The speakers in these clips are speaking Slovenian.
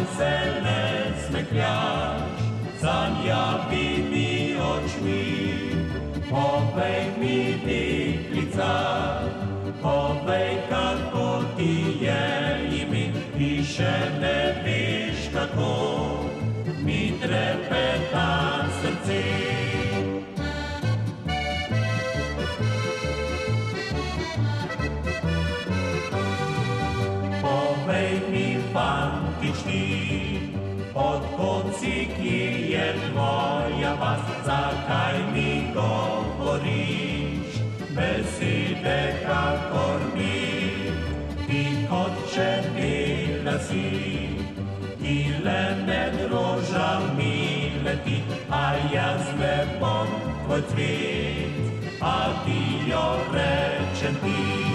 înțeles smecheaș, să-mi ia vidi očmi, povej mi deklica, povej, kako ti je ime, ti še ne veš, kako mi trepeta srce. Povej mi, fantični, odkot si, kje je tvoja vas, zakaj mi govoriš besede kakor mi, ti kot čebela si, ki le med rožami leti, a jaz le bom tvoj cvet, adijo rečem ti.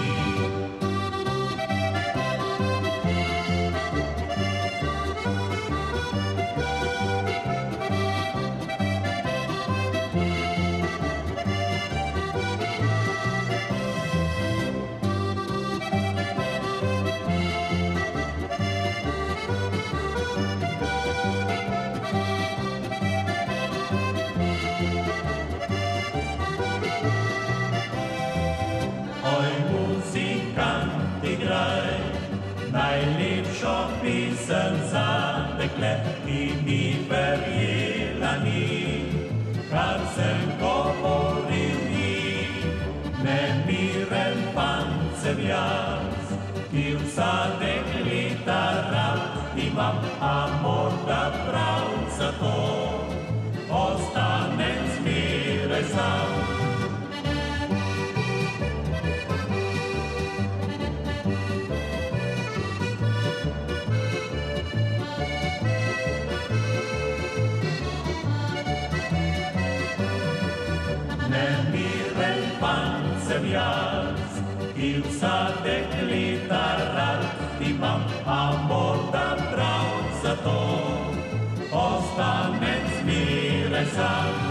Igraj najlepšo pisem za dekle, ki mi verjela ni, kar sem govoril ni. Nemiren fant sem jaz, ki vsa dekleta rad imam, a morda prav zato ostanem zmeraj sam. Nemiren fant sem jaz, ki vsa dekleta rad imam, a morda prav zato ostanem zmeraj sam.